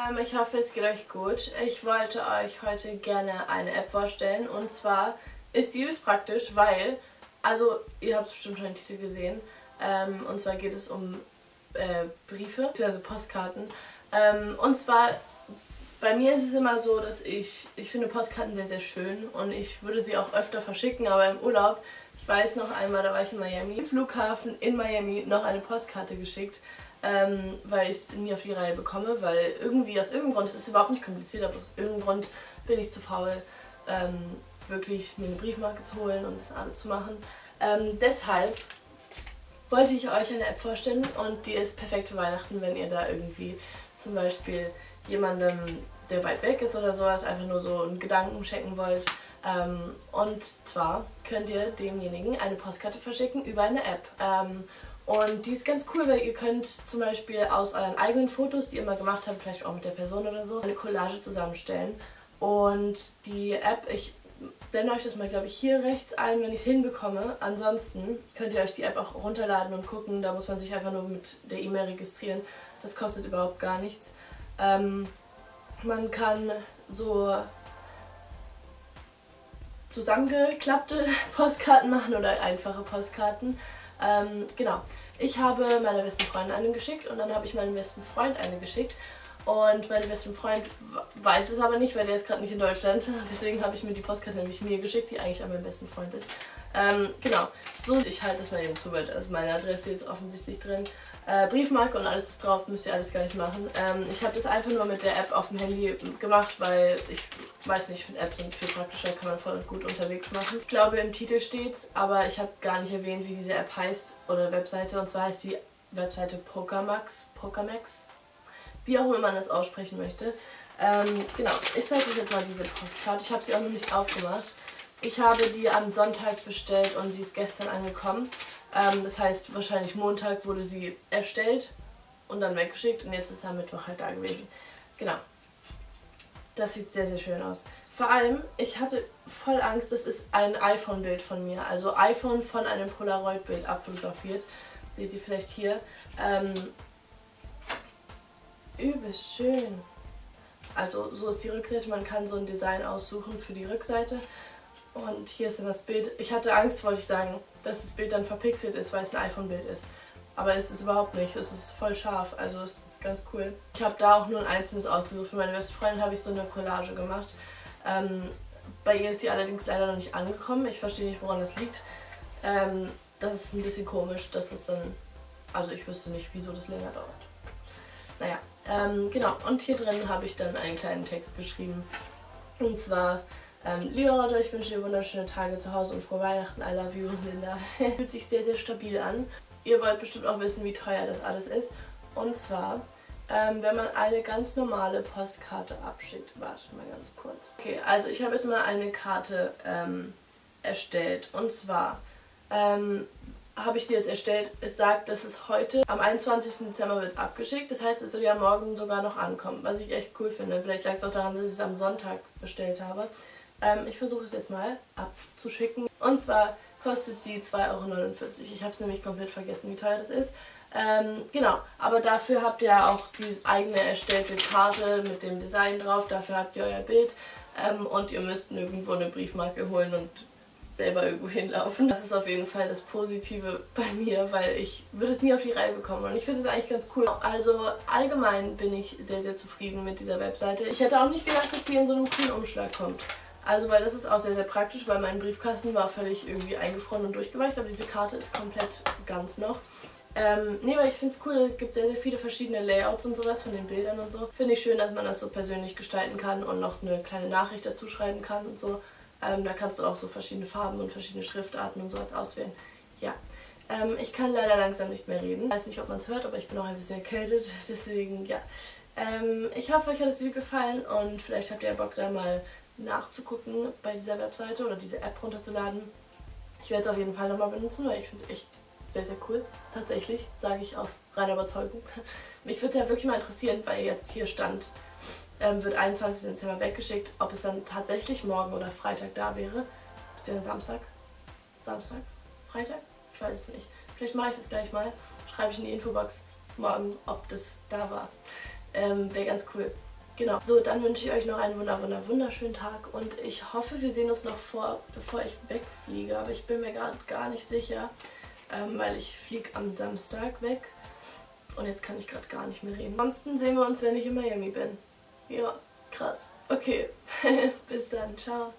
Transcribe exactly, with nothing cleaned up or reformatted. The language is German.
Ähm, ich hoffe, es geht euch gut. Ich wollte euch heute gerne eine App vorstellen und zwar ist die übelst praktisch, weil, also ihr habt bestimmt schon den Titel gesehen, ähm, und zwar geht es um äh, Briefe, also Postkarten. Ähm, und zwar, bei mir ist es immer so, dass ich, ich finde Postkarten sehr, sehr schön und ich würde sie auch öfter verschicken, aber im Urlaub, ich weiß noch einmal, da war ich in Miami, im Flughafen in Miami noch eine Postkarte geschickt. Ähm, weil ich es nie auf die Reihe bekomme, weil irgendwie aus irgendeinem Grund, es ist überhaupt nicht kompliziert, aber aus irgendeinem Grund bin ich zu faul, ähm, wirklich mir eine Briefmarke zu holen und das alles zu machen. Ähm, deshalb wollte ich euch eine App vorstellen und die ist perfekt für Weihnachten, wenn ihr da irgendwie zum Beispiel jemandem, der weit weg ist oder sowas, einfach nur so einen Gedanken checken wollt. Ähm, und zwar könnt ihr demjenigen eine Postkarte verschicken über eine App. Ähm, Und die ist ganz cool, weil ihr könnt zum Beispiel aus euren eigenen Fotos, die ihr mal gemacht habt, vielleicht auch mit der Person oder so, eine Collage zusammenstellen. Und die App, ich blende euch das mal, glaube ich, hier rechts ein, wenn ich es hinbekomme. Ansonsten könnt ihr euch die App auch runterladen und gucken. Da muss man sich einfach nur mit der E-Mail registrieren. Das kostet überhaupt gar nichts. Ähm, man kann so zusammengeklappte Postkarten machen oder einfache Postkarten. Ähm, genau. Ich habe meiner besten Freundin eine geschickt und dann habe ich meinem besten Freund eine geschickt. Und mein besten Freund weiß es aber nicht, weil der ist gerade nicht in Deutschland. Deswegen habe ich mir die Postkarte nämlich mir geschickt, die eigentlich an meinem besten Freund ist. Ähm, genau. So, ich halte das mal eben zu, weil da ist meine Adresse jetzt offensichtlich drin. Äh, Briefmarke und alles ist drauf, müsst ihr alles gar nicht machen. Ähm, ich habe das einfach nur mit der App auf dem Handy gemacht, weil ich weiß nicht, ich finde Apps sind viel praktischer, kann man voll und gut unterwegs machen. Ich glaube, im Titel steht's, aber ich habe gar nicht erwähnt, wie diese App heißt oder Webseite. Und zwar heißt die Webseite Pokémax, Pokémax, wie auch immer man das aussprechen möchte. Ähm, genau, ich zeige euch jetzt mal diese Postkarte. Ich habe sie auch noch nicht aufgemacht. Ich habe die am Sonntag bestellt und sie ist gestern angekommen. Ähm, das heißt, wahrscheinlich Montag wurde sie erstellt und dann weggeschickt und jetzt ist am Mittwoch halt da gewesen. Genau. Das sieht sehr, sehr schön aus. Vor allem, ich hatte voll Angst, das ist ein iPhone-Bild von mir. Also iPhone von einem Polaroid-Bild abfotografiert. Seht ihr vielleicht hier. Ähm, übelst schön. Also so ist die Rückseite. Man kann so ein Design aussuchen für die Rückseite. Und hier ist dann das Bild. Ich hatte Angst, wollte ich sagen, dass das Bild dann verpixelt ist, weil es ein iPhone-Bild ist. Aber es ist überhaupt nicht. Es ist voll scharf. Also es ist ganz cool. Ich habe da auch nur ein einzelnes ausgesucht. Für meine beste Freundin habe ich so eine Collage gemacht. Ähm, bei ihr ist sie allerdings leider noch nicht angekommen. Ich verstehe nicht, woran das liegt. Ähm, das ist ein bisschen komisch, dass das dann... Also ich wüsste nicht, wieso das länger dauert. Naja, ähm, genau. Und hier drin habe ich dann einen kleinen Text geschrieben. Und zwar... Ähm, lieber Leute, ich wünsche dir wunderschöne Tage zu Hause und frohe Weihnachten. I love you, Linda. Fühlt sich sehr, sehr stabil an. Ihr wollt bestimmt auch wissen, wie teuer das alles ist. Und zwar, ähm, wenn man eine ganz normale Postkarte abschickt. Warte mal ganz kurz. Okay, also ich habe jetzt mal eine Karte ähm, erstellt. Und zwar ähm, habe ich sie jetzt erstellt. Es sagt, dass es heute, am einundzwanzigsten Dezember wird es abgeschickt. Das heißt, es wird ja morgen sogar noch ankommen. Was ich echt cool finde. Vielleicht lag es auch daran, dass ich es am Sonntag bestellt habe. Ähm, ich versuche es jetzt mal abzuschicken. Und zwar kostet sie zwei Euro neunundvierzig. Ich habe es nämlich komplett vergessen, wie teuer das ist. Ähm, genau, aber dafür habt ihr auch die eigene erstellte Karte mit dem Design drauf. Dafür habt ihr euer Bild. Ähm, und ihr müsst nirgendwo eine Briefmarke holen und selber irgendwo hinlaufen. Das ist auf jeden Fall das Positive bei mir, weil ich würde es nie auf die Reihe bekommen und ich finde es eigentlich ganz cool. Also allgemein bin ich sehr, sehr zufrieden mit dieser Webseite. Ich hätte auch nicht gedacht, dass die in so einem coolen Umschlag kommt. Also, weil das ist auch sehr, sehr praktisch, weil mein Briefkasten war völlig irgendwie eingefroren und durchgeweicht, aber diese Karte ist komplett ganz noch. Ähm, nee, weil ich finde es cool, es gibt sehr, sehr viele verschiedene Layouts und sowas von den Bildern und so. Finde ich schön, dass man das so persönlich gestalten kann und noch eine kleine Nachricht dazu schreiben kann und so. Ähm, da kannst du auch so verschiedene Farben und verschiedene Schriftarten und sowas auswählen. Ja. Ähm, ich kann leider langsam nicht mehr reden. Ich weiß nicht, ob man es hört, aber ich bin auch ein bisschen erkältet, deswegen, ja. Ähm, ich hoffe, euch hat das Video gefallen und vielleicht habt ihr ja Bock, da mal nachzugucken bei dieser Webseite oder diese App runterzuladen. Ich werde es auf jeden Fall nochmal benutzen, weil ich finde es echt sehr, sehr cool. Tatsächlich, sage ich aus reiner Überzeugung. Mich würde es ja wirklich mal interessieren, weil jetzt hier stand, ähm, wird einundzwanzigsten Dezember weggeschickt, ob es dann tatsächlich morgen oder Freitag da wäre. Beziehungsweise Samstag? Samstag? Freitag? Ich weiß es nicht. Vielleicht mache ich das gleich mal. Schreibe ich in die Infobox morgen, ob das da war. Ähm, wäre ganz cool. Genau. So, dann wünsche ich euch noch einen wunder, wunder, wunderschönen Tag und ich hoffe, wir sehen uns noch vor, bevor ich wegfliege, aber ich bin mir gerade gar nicht sicher, ähm, weil ich fliege am Samstag weg und jetzt kann ich gerade gar nicht mehr reden. Ansonsten sehen wir uns, wenn ich in Miami bin. Ja, krass. Okay, bis dann. Ciao.